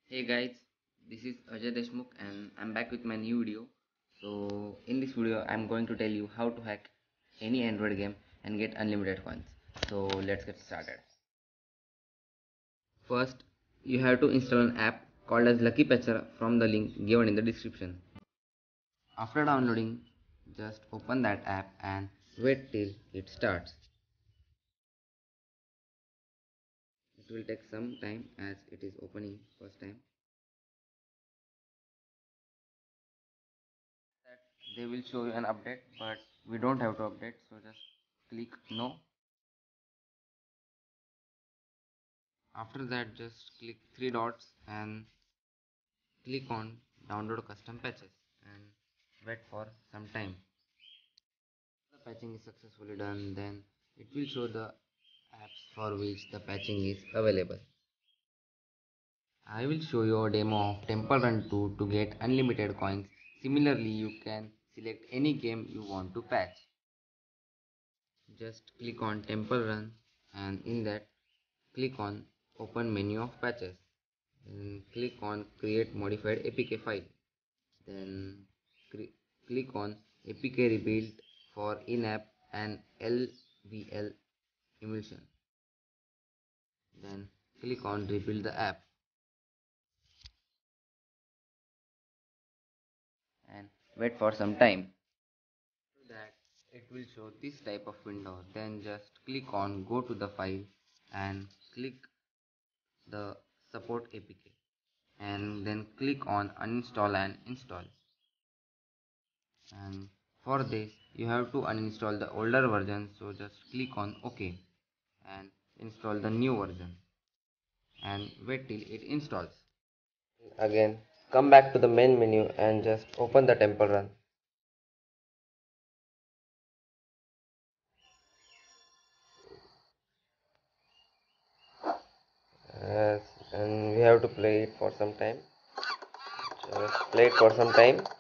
Hey guys, this is Ajay Deshmukh and I'm back with my new video. So in this video I'm going to tell you how to hack any Android game and get unlimited coins. So let's get started. First, you have to install an app called as Lucky Patcher from the link given in the description. After downloading, just open that app and wait till it starts. It will take some time as it is opening first time. They will show you an update, but we don't have to update, so just click no. After that, just click three dots and click on download custom patches and wait for some time. The patching is successfully done, then it will show the apps for which the patching is available. I will show you a demo of Temple Run 2 to get unlimited coins. Similarly, you can select any game you want to patch. Just click on Temple Run and in that click on open menu of patches. Then click on create modified APK file. Then click on APK rebuild for in-app and LVL emulsion. Then click on rebuild the app and wait for some time. After that it will show this type of window. Then just click on go to the file and click the support APK and then click on uninstall and install. And for this you have to uninstall the older version, so just click on OK and install the new version and wait till it installs. Again, come back to the main menu and just open the Temple Run. Yes, and we have to play it for some time. Just play it for some time.